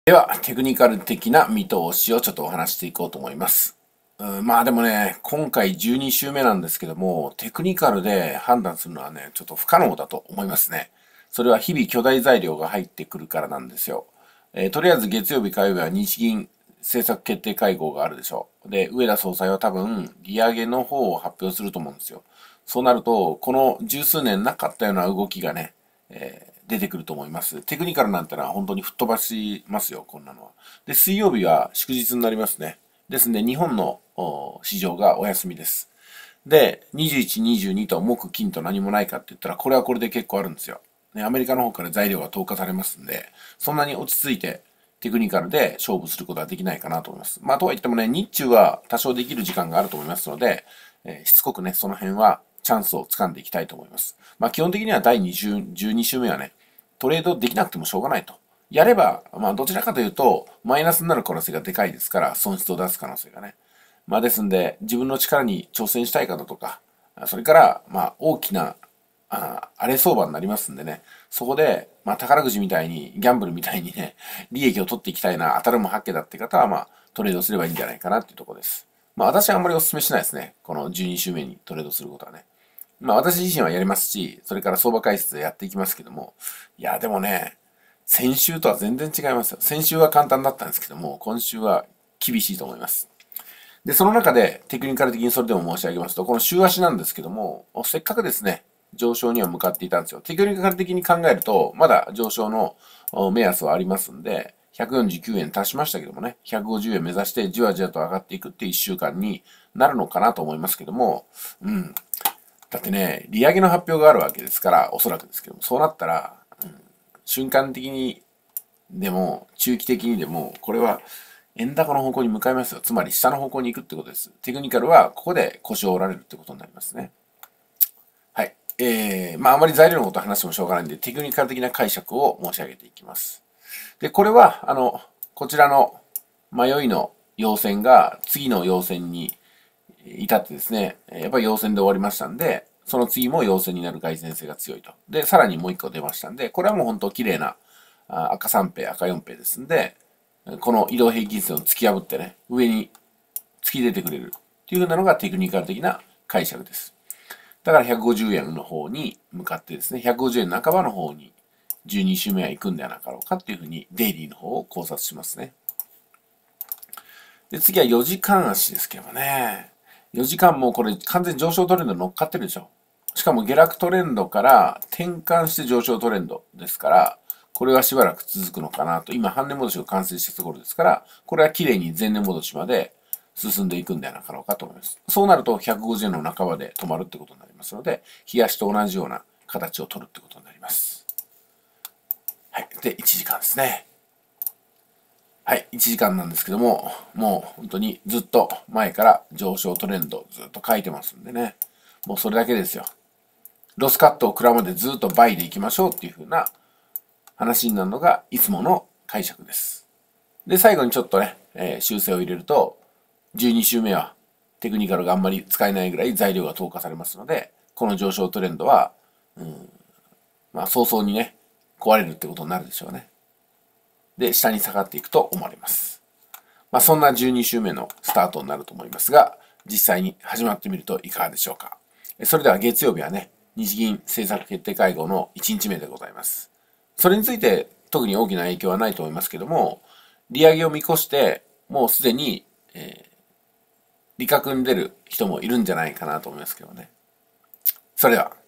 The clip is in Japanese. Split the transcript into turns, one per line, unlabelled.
では、テクニカル的な見通しをちょっとお話していこうと思います。まあでもね、今回12週目なんですけども、テクニカルで判断するのはね、ちょっと不可能だと思いますね。それは日々巨大材料が入ってくるからなんですよ。とりあえず月曜日、火曜日は日銀政策決定会合があるでしょう。で、植田総裁は多分、利上げの方を発表すると思うんですよ。そうなると、この十数年なかったような動きがね、出てくると思います。テクニカルなんてのは本当に吹っ飛ばしますよ、こんなのは。で、水曜日は祝日になりますね。ですので、日本の市場がお休みです。で、21、22と木、金と何もないかって言ったら、これはこれで結構あるんですよ。ね、アメリカの方から材料が投下されますんで、そんなに落ち着いてテクニカルで勝負することはできないかなと思います。まあ、とはいってもね、日中は多少できる時間があると思いますので、しつこくね、その辺はチャンスを掴んでいきたいと思います。まあ、基本的には第12週目はね、トレードできなくてもしょうがないと。やれば、まあ、どちらかというと、マイナスになる可能性がでかいですから、損失を出す可能性がね。まあ、ですんで、自分の力に挑戦したい方とか、それから、まあ、大きな、荒れ相場になりますんでね、そこで、まあ、宝くじみたいに、ギャンブルみたいにね、利益を取っていきたいな、当たるも八卦だって方は、まあ、トレードすればいいんじゃないかなっていうところです。まあ、私はあんまりお勧めしないですね。この12週目にトレードすることはね。まあ私自身はやりますし、それから相場解説でやっていきますけども、いやでもね、先週とは全然違いますよ。先週は簡単だったんですけども、今週は厳しいと思います。で、その中でテクニカル的にそれでも申し上げますと、この週足なんですけども、せっかくですね、上昇には向かっていたんですよ。テクニカル的に考えると、まだ上昇の目安はありますんで、149円足しましたけどもね、150円目指してじわじわと上がっていくっていう1週間になるのかなと思いますけども、だってね、利上げの発表があるわけですから、おそらくですけども、そうなったら、瞬間的にでも、中期的にでも、これは円高の方向に向かいますよ。つまり下の方向に行くってことです。テクニカルはここで腰を折られるってことになりますね。はい。まああまり材料のことを話してもしょうがないんで、テクニカル的な解釈を申し上げていきます。で、これは、こちらの迷いの陽線が次の陽線に至ってですね、やっぱり陽線で終わりましたんで、その次も陽線になる蓋然性が強いと。で、さらにもう一個出ましたんで、これはもう本当綺麗な赤3平、赤4平ですんで、この移動平均線を突き破ってね、上に突き出てくれるっていう風なのがテクニカル的な解釈です。だから150円の方に向かってですね、150円半ばの方に12週目は行くんではなかろうかっていうふうにデイリーの方を考察しますね。で、次は4時間足ですけどもね。4時間もこれ完全に上昇トレンドに乗っかってるでしょ。しかも下落トレンドから転換して上昇トレンドですから、これはしばらく続くのかなと。今、半値戻しが完成したところですから、これは綺麗に前年戻しまで進んでいくんではなかろうかと思います。そうなると150円の半ばで止まるってことになりますので、冷やしと同じような形を取るってことになります。はい。で、1時間ですね。はい、1時間なんですけども、もう本当にずっと前から上昇トレンドずっと書いてますんでね。もうそれだけですよ。ロスカットを食らうまでずっと倍でいきましょうっていう風な話になるのがいつもの解釈です。で、最後にちょっとね、修正を入れると、12週目はテクニカルがあんまり使えないぐらい材料が投下されますので、この上昇トレンドは、まあ早々にね、壊れるってことになるでしょうね。で、下に下がっていくと思われます。まあそんな12週目のスタートになると思いますが、実際に始まってみるといかがでしょうか。それでは月曜日はね、日銀政策決定会合の1日目でございます。それについて特に大きな影響はないと思いますけども、利上げを見越して、もうすでに、利確に出る人もいるんじゃないかなと思いますけどね。それでは。